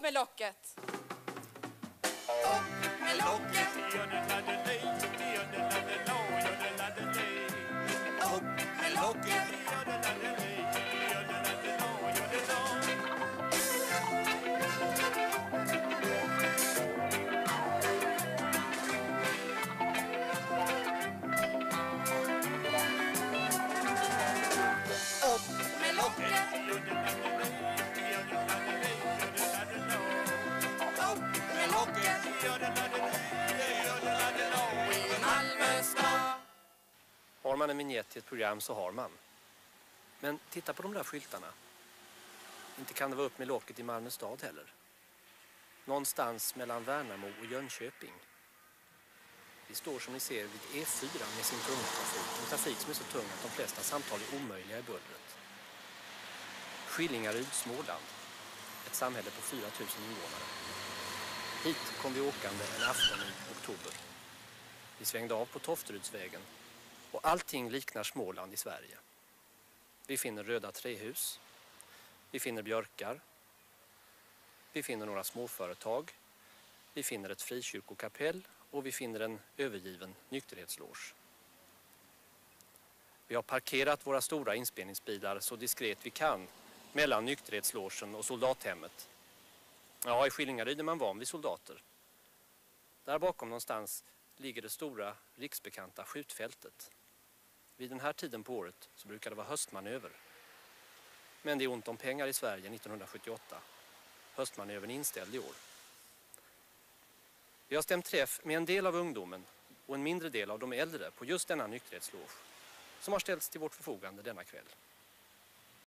med locket! Upp med locket! Upp med locket! Har man en vignett till ett program så har man. Men titta på de där skyltarna. Inte kan det vara upp med locket i Malmö stad heller. Någonstans mellan Värnamo och Jönköping. Vi står som ni ser vid E4 med sin tunga trafik. En trafik som är så tung att de flesta samtal är omöjliga i bullret. Skillingaryd, Småland. Ett samhälle på 4 000 invånare. Hit kom vi åkande en afton i oktober. Vi svängde av på Tofterydsvägen. Och allting liknar Småland i Sverige. Vi finner röda trähus. Vi finner björkar. Vi finner några småföretag. Vi finner ett frikyrkokapell. Och vi finner en övergiven nykterhetsloge. Vi har parkerat våra stora inspelningsbilar så diskret vi kan mellan nykterhetslogen och soldathemmet. Ja, i Skillingaryd är man van vid soldater. Där bakom någonstans ligger det stora riksbekanta skjutfältet. Vid den här tiden på året så brukar det vara höstmanöver. Men det är ont om pengar i Sverige 1978. Höstmanövern är inställd i år. Vi har stämt träff med en del av ungdomen och en mindre del av de äldre på just denna nykterhetsloge som har ställts till vårt förfogande denna kväll.